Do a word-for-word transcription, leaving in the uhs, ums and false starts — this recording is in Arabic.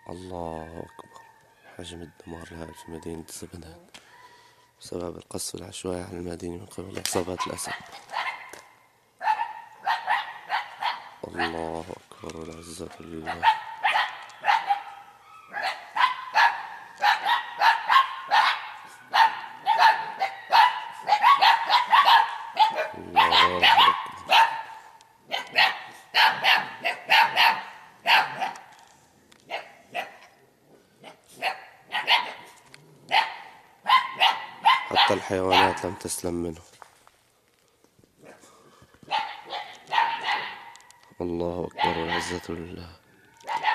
الله أكبر. حجم الدمار الهائل في مدينة زبدان بسبب القصف العشوائي على المدينة من قبل عصابات الأسد. الله أكبر والعزة لله. الله أكبر. حتى الحيوانات لم تسلم منه. الله أكبر والعزة لله.